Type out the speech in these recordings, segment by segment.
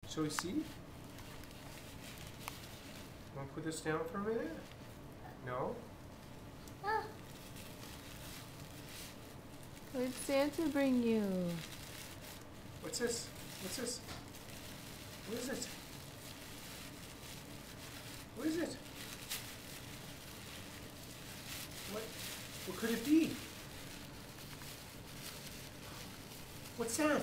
Shall we see? Want to put this down for a minute? No? What did Santa bring you? What's this? What's this? What is it? What is it? What could it be? What's that?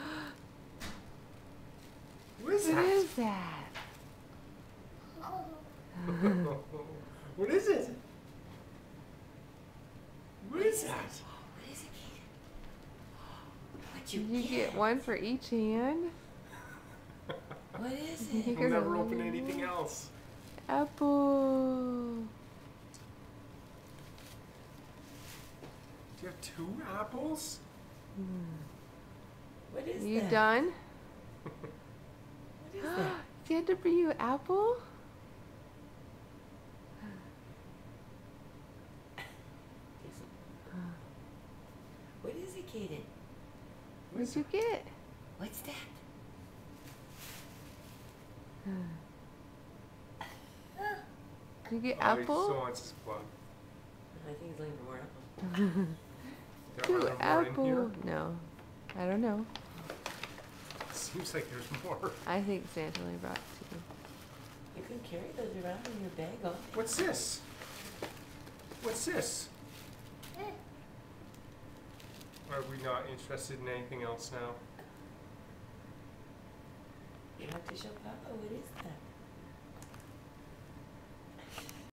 What is that? What is that? What is it? What is that? What is it, Keegan? What'd Did you get one for each hand? What is it? We'll never open anything else. Apple. Do you have 2 apples? What is You that? done? What is that? Santa bring you an apple? What is it, Kaden? What'd you get? What's that? Did you get He apple? still wants his plug. I think he's looking for more apples. There Two are more in here? apple. No, I don't know. Seems like there's more. I think Santa only brought 2. You can carry those around in your bag, oh. What's this? What's this? Are we not interested in anything else now? You have to show Papa what is that?